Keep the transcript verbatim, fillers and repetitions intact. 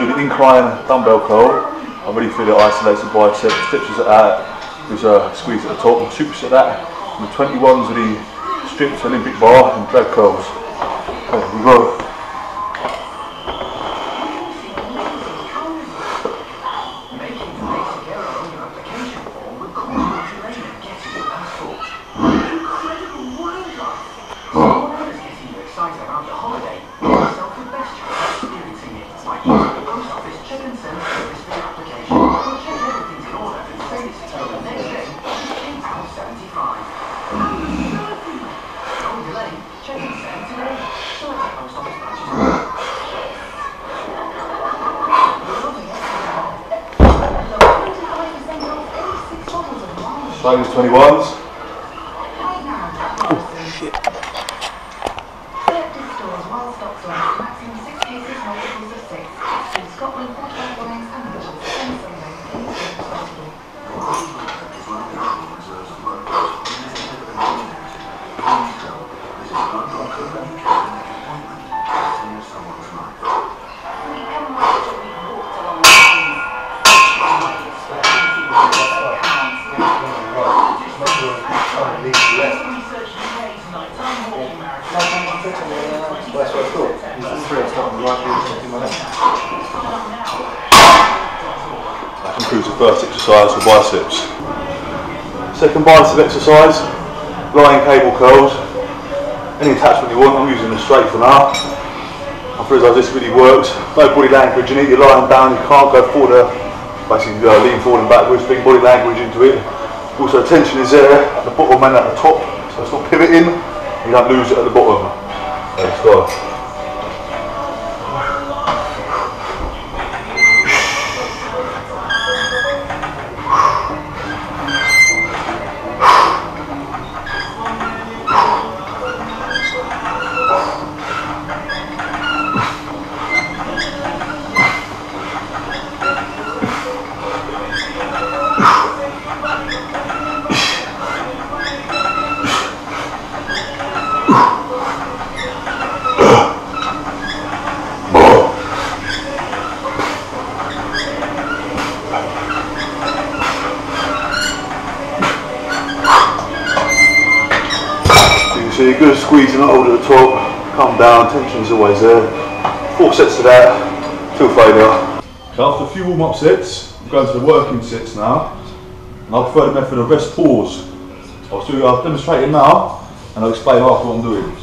do the incline dumbbell curl. I really feel it isolates the bicep, stretches it out, there's a squeeze at the top and superset that. And the twenty-ones are the stripped Olympic bar and drag curls. Okay, here we go. Same as twenty-ones. Oh shit. That concludes the first exercise for biceps. Second bicep exercise, lying cable curls. Any attachment you want, I'm using the straight for now. I realise this really works. No body language, you need you're lying down, you can't go forward, basically uh, lean forward and backwards, bring body language into it. Also tension is there at the bottom and at the top, so it's not pivoting, you don't lose it at the bottom. Let's go. So you're good at squeezing it over the top, come down, tension's always there. Four sets of that, till failure. Okay, after a few warm-up sets, I'm going to the working sets now. And I prefer the method of rest pause. I'll, do, I'll demonstrate it now, and I'll explain after what I'm doing.